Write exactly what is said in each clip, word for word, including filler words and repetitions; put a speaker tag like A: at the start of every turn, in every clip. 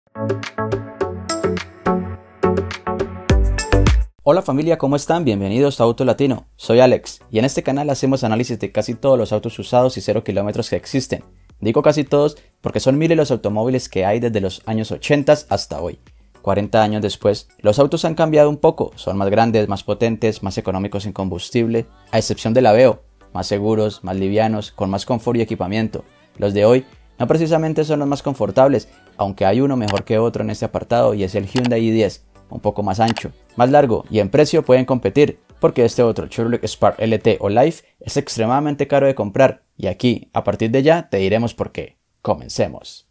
A: Hola familia, ¿cómo están? Bienvenidos a Auto Latino, soy Alex y en este canal hacemos análisis de casi todos los autos usados y cero kilómetros que existen. Digo casi todos porque son miles los automóviles que hay desde los años ochenta hasta hoy. cuarenta años después, los autos han cambiado un poco, son más grandes, más potentes, más económicos en combustible, a excepción del Aveo, más seguros, más livianos, con más confort y equipamiento. Los de hoy no precisamente son los más confortables, aunque hay uno mejor que otro en este apartado y es el Hyundai i diez. Un poco más ancho, más largo y en precio pueden competir, porque este otro Chevrolet Spark L T o Life es extremadamente caro de comprar y aquí, a partir de ya, te diremos por qué. Comencemos.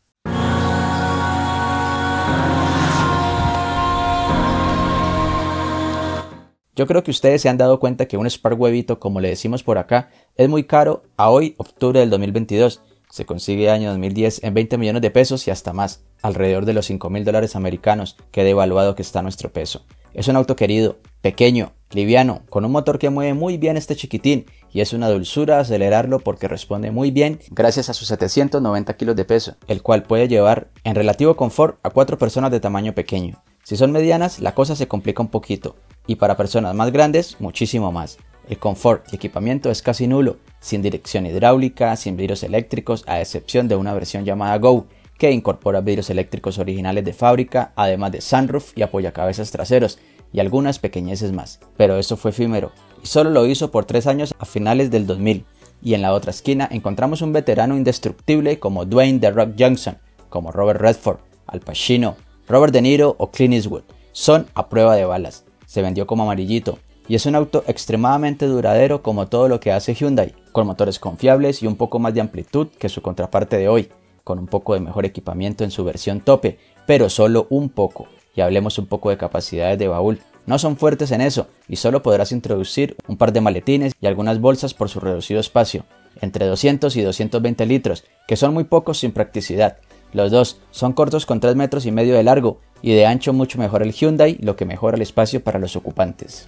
A: Yo creo que ustedes se han dado cuenta que un Spark huevito, como le decimos por acá, es muy caro a hoy, octubre del dos mil veintidós. Se consigue año dos mil diez en veinte millones de pesos y hasta más, alrededor de los cinco mil dólares americanos, que devaluado que está nuestro peso. Es un auto querido, pequeño, liviano, con un motor que mueve muy bien este chiquitín y es una dulzura acelerarlo porque responde muy bien gracias a sus setecientos noventa kilos de peso, el cual puede llevar en relativo confort a cuatro personas de tamaño pequeño. Si son medianas, la cosa se complica un poquito y para personas más grandes, muchísimo más. El confort y equipamiento es casi nulo, sin dirección hidráulica, sin vidrios eléctricos, a excepción de una versión llamada Go, que incorpora vidrios eléctricos originales de fábrica, además de sunroof y apoyacabezas traseros, y algunas pequeñeces más. Pero eso fue efímero, y solo lo hizo por tres años a finales del dos mil. Y en la otra esquina encontramos un veterano indestructible como Dwayne The Rock Johnson, como Robert Redford, Al Pacino, Robert De Niro o Clint Eastwood. Son a prueba de balas. Se vendió como amarillito. Y es un auto extremadamente duradero como todo lo que hace Hyundai, con motores confiables y un poco más de amplitud que su contraparte de hoy, con un poco de mejor equipamiento en su versión tope, pero solo un poco. Y hablemos un poco de capacidades de baúl. No son fuertes en eso y solo podrás introducir un par de maletines y algunas bolsas por su reducido espacio, entre doscientos y doscientos veinte litros, que son muy pocos sin practicidad. Los dos son cortos con tres metros y medio de largo y de ancho mucho mejor el Hyundai, lo que mejora el espacio para los ocupantes.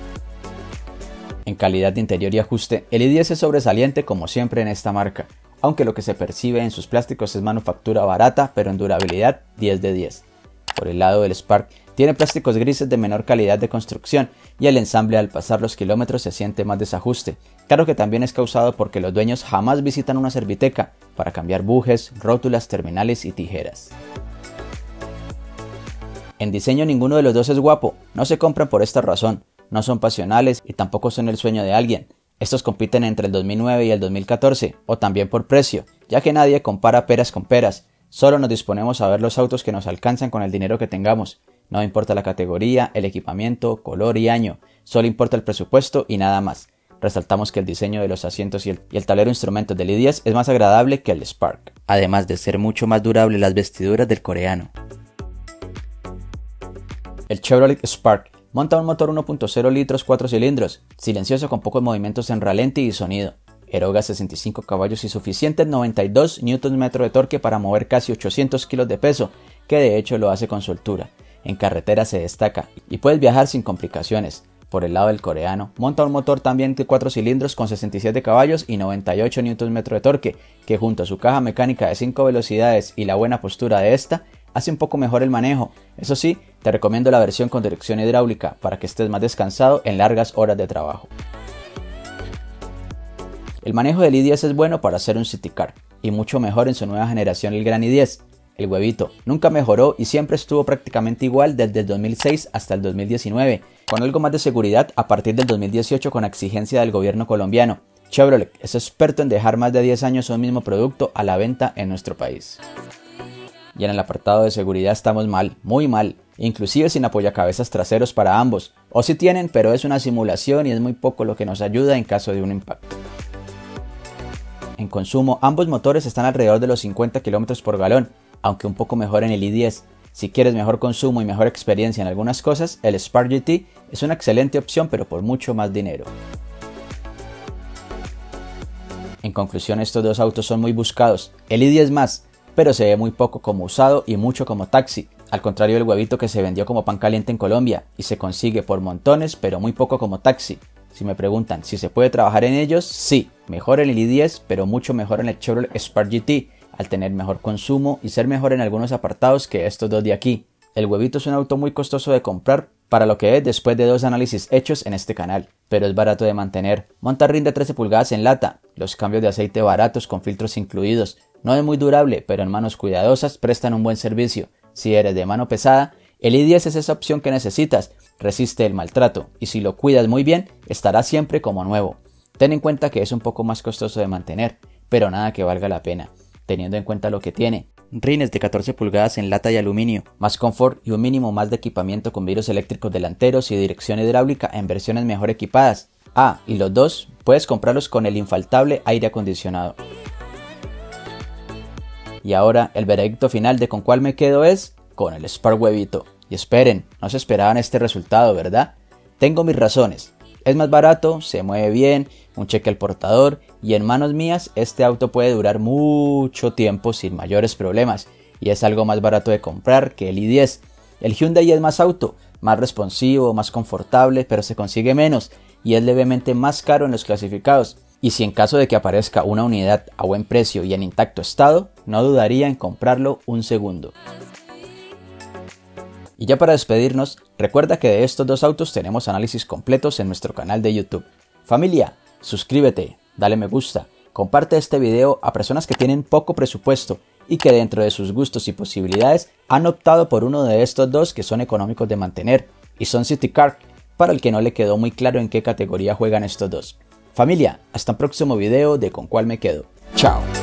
A: En calidad de interior y ajuste, el i diez es sobresaliente como siempre en esta marca, aunque lo que se percibe en sus plásticos es manufactura barata, pero en durabilidad diez de diez. Por el lado del Spark, tiene plásticos grises de menor calidad de construcción y el ensamble al pasar los kilómetros se siente más desajuste. Claro que también es causado porque los dueños jamás visitan una serviteca para cambiar bujes, rótulas, terminales y tijeras. En diseño ninguno de los dos es guapo, no se compran por esta razón. No son pasionales y tampoco son el sueño de alguien. Estos compiten entre el dos mil nueve y el dos mil catorce, o también por precio, ya que nadie compara peras con peras. Solo nos disponemos a ver los autos que nos alcanzan con el dinero que tengamos. No importa la categoría, el equipamiento, color y año, solo importa el presupuesto y nada más. Resaltamos que el diseño de los asientos y el, y el tablero de instrumentos del i diez es más agradable que el Spark, además de ser mucho más durable las vestiduras del coreano. El Chevrolet Spark monta un motor uno punto cero litros cuatro cilindros, silencioso con pocos movimientos en ralentí y sonido. Eroga sesenta y cinco caballos y suficientes noventa y dos newton metros de torque para mover casi ochocientos kilos de peso, que de hecho lo hace con soltura. En carretera se destaca y puedes viajar sin complicaciones. Por el lado del coreano, monta un motor también de cuatro cilindros con sesenta y siete caballos y noventa y ocho newton metros de torque, que junto a su caja mecánica de cinco velocidades y la buena postura de esta, hace un poco mejor el manejo. Eso sí, te recomiendo la versión con dirección hidráulica para que estés más descansado en largas horas de trabajo. El manejo del i diez es bueno para hacer un city car y mucho mejor en su nueva generación el Gran i diez. El huevito nunca mejoró y siempre estuvo prácticamente igual desde el dos mil seis hasta el dos mil diecinueve, con algo más de seguridad a partir del dos mil dieciocho con exigencia del gobierno colombiano. Chevrolet es experto en dejar más de diez años un mismo producto a la venta en nuestro país. Y en el apartado de seguridad estamos mal, muy mal, inclusive sin apoyacabezas traseros para ambos, o si tienen, pero es una simulación y es muy poco lo que nos ayuda en caso de un impacto. En consumo, ambos motores están alrededor de los cincuenta kilómetros por galón, aunque un poco mejor en el i diez. Si quieres mejor consumo y mejor experiencia en algunas cosas, el Spark G T es una excelente opción, pero por mucho más dinero. En conclusión, estos dos autos son muy buscados, el i diez más, pero se ve muy poco como usado y mucho como taxi, al contrario del huevito que se vendió como pan caliente en Colombia y se consigue por montones pero muy poco como taxi. Si me preguntan si se puede trabajar en ellos, sí, mejor en el i diez pero mucho mejor en el Chevrolet Spark G T, al tener mejor consumo y ser mejor en algunos apartados que estos dos de aquí. El Huevito es un auto muy costoso de comprar para lo que es después de dos análisis hechos en este canal, pero es barato de mantener. Monta rinde trece pulgadas en lata, los cambios de aceite baratos con filtros incluidos. No es muy durable, pero en manos cuidadosas prestan un buen servicio. Si eres de mano pesada, el i diez es esa opción que necesitas, resiste el maltrato y si lo cuidas muy bien, estará siempre como nuevo. Ten en cuenta que es un poco más costoso de mantener, pero nada que valga la pena, teniendo en cuenta lo que tiene. Rines de catorce pulgadas en lata y aluminio, más confort y un mínimo más de equipamiento con vidrios eléctricos delanteros y dirección hidráulica en versiones mejor equipadas. Ah, y los dos puedes comprarlos con el infaltable aire acondicionado. Y ahora el veredicto final de con cuál me quedo es con el Spark Huevito. Y esperen, no se esperaban este resultado, ¿verdad? Tengo mis razones. Es más barato, se mueve bien, un cheque al portador y en manos mías este auto puede durar mucho tiempo sin mayores problemas y es algo más barato de comprar que el i diez. El Hyundai es más auto, más responsivo, más confortable, pero se consigue menos y es levemente más caro en los clasificados. Y si en caso de que aparezca una unidad a buen precio y en intacto estado, no dudaría en comprarlo un segundo. Y ya para despedirnos, recuerda que de estos dos autos tenemos análisis completos en nuestro canal de YouTube. Familia, suscríbete, dale me gusta, comparte este video a personas que tienen poco presupuesto y que dentro de sus gustos y posibilidades han optado por uno de estos dos que son económicos de mantener y son City Car, para el que no le quedó muy claro en qué categoría juegan estos dos. Familia, hasta un próximo video de Con cuál me quedo. Chao.